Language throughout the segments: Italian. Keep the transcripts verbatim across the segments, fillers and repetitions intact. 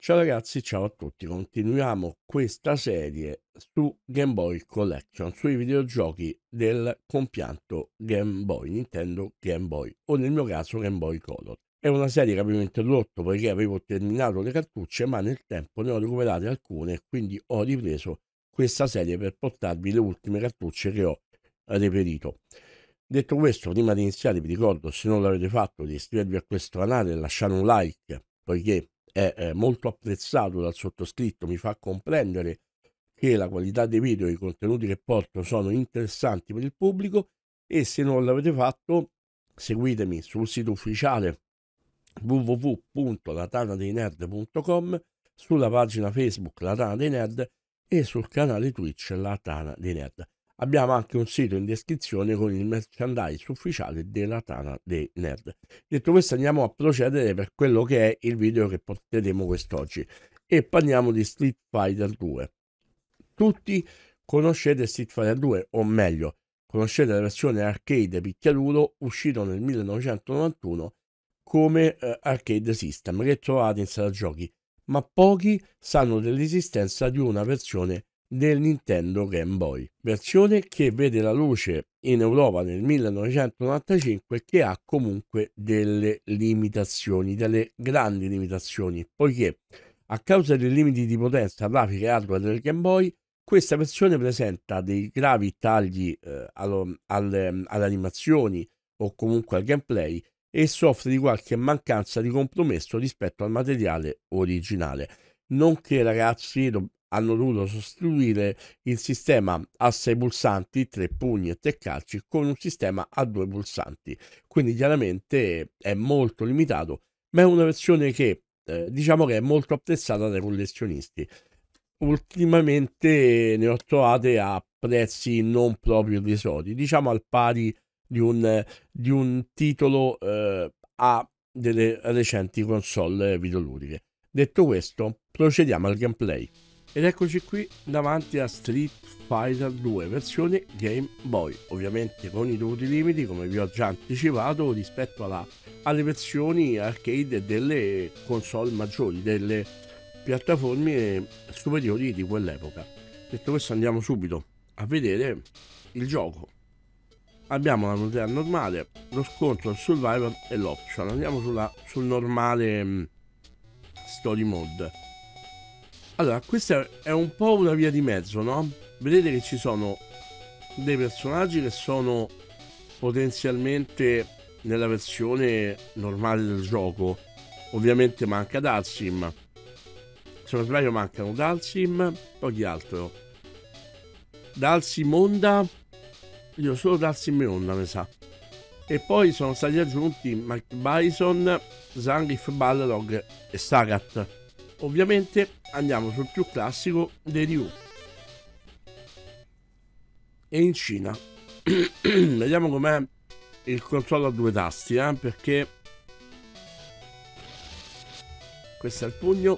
Ciao ragazzi, ciao a tutti. Continuiamo questa serie su Game Boy Collection, sui videogiochi del compianto Game Boy, Nintendo Game Boy, o nel mio caso Game Boy Color. È una serie che avevo interrotto poiché avevo terminato le cartucce, ma nel tempo ne ho recuperate alcune e quindi ho ripreso questa serie per portarvi le ultime cartucce che ho reperito. Detto questo, prima di iniziare vi ricordo, se non l'avete fatto, di iscrivervi a questo canale e lasciare un like, poiché è eh, molto apprezzato dal sottoscritto, mi fa comprendere che la qualità dei video e i contenuti che porto sono interessanti per il pubblico. E se non l'avete fatto, seguitemi sul sito ufficiale w w w punto la tana dei nerd punto com, sulla pagina Facebook La Tana dei Nerd e sul canale Twitch La Tana dei Nerd. Abbiamo anche un sito in descrizione con il merchandise ufficiale della Tana dei Nerd. Detto questo, andiamo a procedere per quello che è il video che porteremo quest'oggi e parliamo di Street Fighter due. Tutti conoscete Street Fighter due, o meglio, conoscete la versione arcade picchiaduro uscito nel millenovecentonovantuno come eh, arcade system che trovate in sala giochi, ma pochi sanno dell'esistenza di una versione del Nintendo Game Boy, versione che vede la luce in Europa nel millenovecentonovantacinque e che ha comunque delle limitazioni, delle grandi limitazioni, poiché a causa dei limiti di potenza, grafica e hardware del Game Boy, questa versione presenta dei gravi tagli eh, allo, alle, alle animazioni o comunque al gameplay e soffre di qualche mancanza di compromesso rispetto al materiale originale, nonché ragazzi do- hanno dovuto sostituire il sistema a sei pulsanti, tre pugni e tre calci, con un sistema a due pulsanti, quindi chiaramente è molto limitato, ma è una versione che eh, diciamo che è molto apprezzata dai collezionisti. Ultimamente ne ho trovate a prezzi non proprio irrisori, diciamo al pari di un, di un titolo eh, a delle recenti console videoludiche. Detto questo, procediamo al gameplay. Ed eccoci qui davanti a Street Fighter due versione Game Boy, ovviamente con i dovuti limiti, come vi ho già anticipato, rispetto alla, alle versioni arcade delle console maggiori, delle piattaforme superiori di quell'epoca. Detto questo, andiamo subito a vedere il gioco. Abbiamo la modalità normale, lo scontro, il survival e l'option. Andiamo sulla, sul normale mh, story mode. Allora, questa è un po' una via di mezzo, no? Vedete che ci sono dei personaggi che sono potenzialmente nella versione normale del gioco. Ovviamente manca Dalsim. Se non sbaglio mancano Dalsim, poi chi altro? Dalsim Honda, io solo Dalsim e Honda mi sa. E poi sono stati aggiunti Mike Bison, Zangief, Balrog e Sagat. Ovviamente andiamo sul più classico dei Ryu. E in Cina vediamo com'è il controllo a due tasti, eh? Perché questo è il pugno.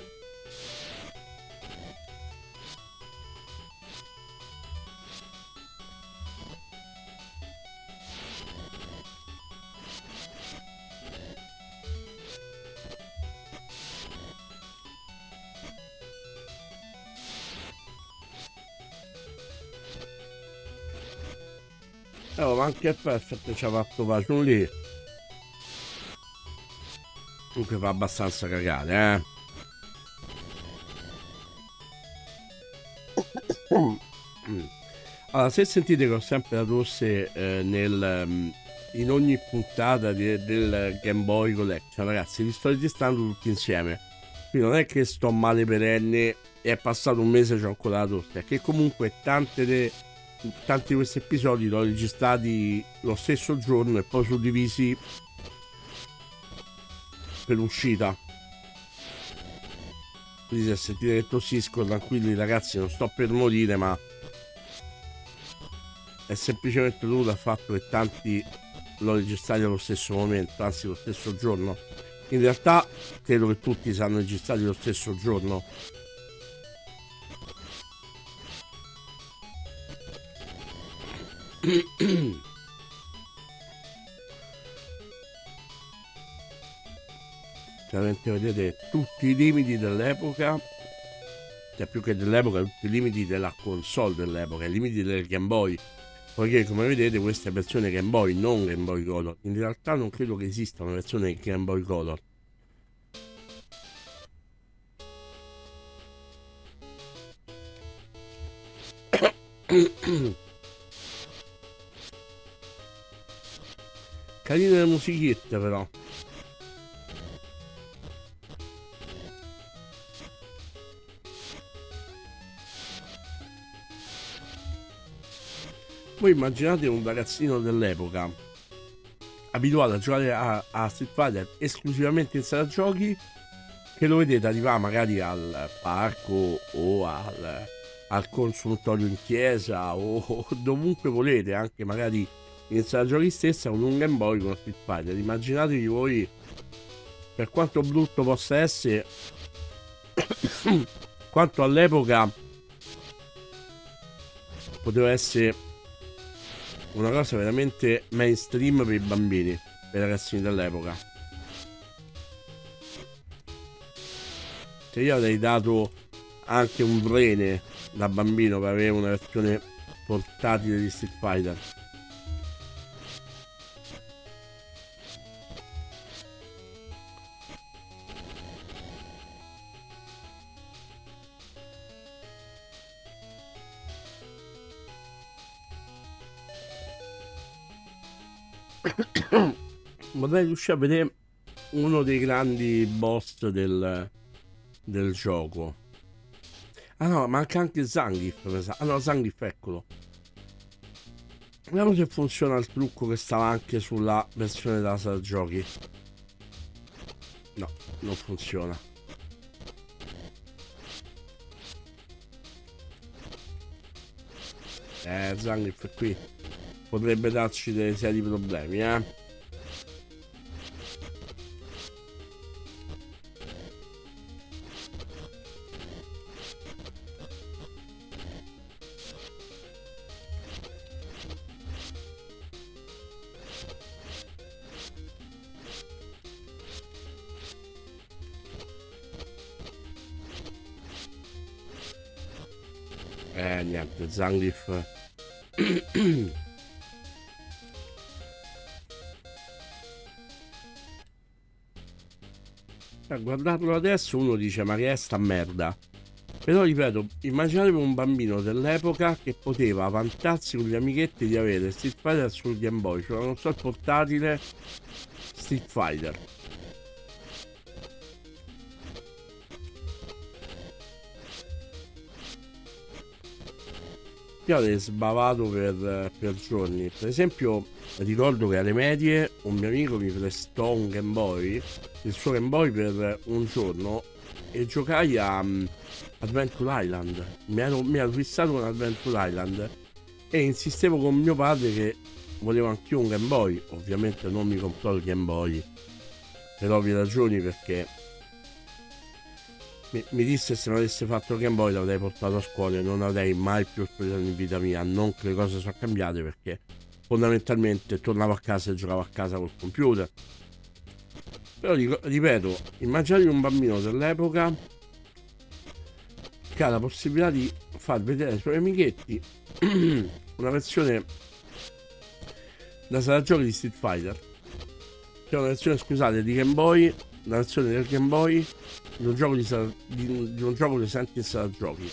Oh, ma anche Perfect ci ha fatto Vaciun lì. Comunque fa abbastanza cagare, eh. Allora, se sentite che ho sempre la tosse eh, nel, in ogni puntata di, del Game Boy Collection, ragazzi, vi sto registrando tutti insieme. Quindi non è che sto male perenne e è passato un mese e c'ho ancora la tosse, è che comunque tante de, tanti di questi episodi li ho registrati lo stesso giorno e poi suddivisi per l'uscita. Quindi se sentite che tossisco, tranquilli ragazzi, non sto per morire, ma è semplicemente dovuto al fatto che tanti l'ho registrati allo stesso momento, anzi lo stesso giorno. In realtà credo che tutti siano registrati lo stesso giorno. letteralmente vedete tutti i limiti dell'epoca, cioè più che dell'epoca tutti i limiti della console dell'epoca, i limiti del Game Boy, poiché come vedete questa è versione Game Boy, non Game Boy Color. In realtà non credo che esista una versione Game Boy Color. Carine le musichiette però. Voi immaginate un ragazzino dell'epoca abituato a giocare a, a Street Fighter esclusivamente in sala giochi, che lo vedete arrivare magari al parco o al, al consultorio in chiesa o, o dovunque volete, anche magari in sala giochi stessa, con un Game Boy con Street Fighter. Immaginatevi voi, per quanto brutto possa essere, quanto all'epoca poteva essere una cosa veramente mainstream per i bambini, per i ragazzini dell'epoca. Se io avrei dato anche un rene da bambino per avere una versione portatile di Street Fighter. Vorrei riuscire a vedere uno dei grandi boss del, del gioco. Ah no, manca anche Zangief. Ah no, Zangief, eccolo. Vediamo se funziona il trucco che stava anche sulla versione della sala giochi. No, non funziona. Eh, Zangief qui potrebbe darci dei seri problemi, eh. Eh, niente, Zangief. A guardarlo adesso uno dice ma che è sta merda. Però ripeto, immaginatevi un bambino dell'epoca che poteva vantarsi con gli amichetti di avere Street Fighter sul Game Boy, cioè non so, il portatile Street Fighter. Io avrei sbavato per, per giorni. Per esempio, ricordo che alle medie un mio amico mi prestò un Game Boy, il suo Game Boy per un giorno, e giocai a um, Adventure Island. Mi ero, mi ero fissato con Adventure Island e insistevo con mio padre che volevo anch'io un Game Boy. Ovviamente non mi comprò il Game Boy per ovvie ragioni, perché Mi, mi disse se non avesse fatto il Game Boy l'avrei portato a scuola e non avrei mai più preso in vita mia. Non che le cose sono cambiate, perché fondamentalmente tornavo a casa e giocavo a casa col computer. Però ripeto, immaginate un bambino dell'epoca che ha la possibilità di far vedere ai suoi amichetti una versione da sala giochi di Street Fighter, che è una versione, scusate, di Game Boy, la versione del Game Boy di un gioco di, sala, di, di un gioco presente in sala giochi.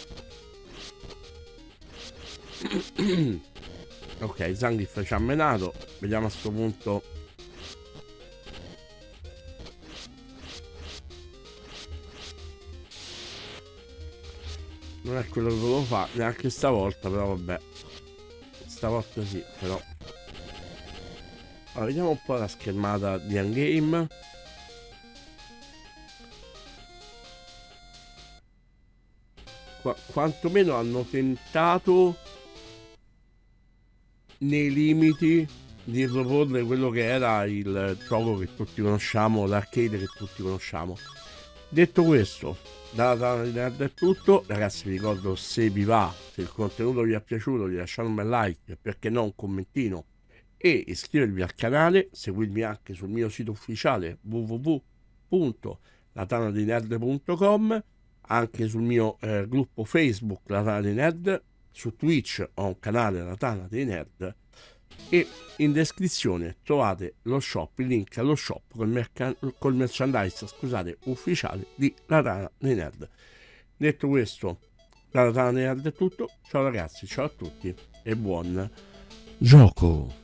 Ok, Zangief ci ha menato. Vediamo a sto punto. Non è quello che volevo fare neanche stavolta, però vabbè, stavolta sì. Però allora, vediamo un po' la schermata di Endgame. Qu quantomeno hanno tentato nei limiti di proporre quello che era il gioco che tutti conosciamo, l'arcade che tutti conosciamo. Detto questo, dalla tavola di Nerd è tutto. Ragazzi, vi ricordo, se vi va, se il contenuto vi è piaciuto, di lasciare un bel like, perché no un commentino, e iscrivervi al canale, seguirmi anche sul mio sito ufficiale w w w punto la tana dei nerd punto com, anche sul mio eh, gruppo Facebook La Tana dei Nerd, su Twitch ho un canale La Tana dei Nerd, e in descrizione trovate lo shop, il link allo shop col, mercan- col merchandise scusate, ufficiale di La Tana dei Nerd. Detto questo, dalla Tana dei Nerd è tutto. Ciao ragazzi, ciao a tutti e buon gioco.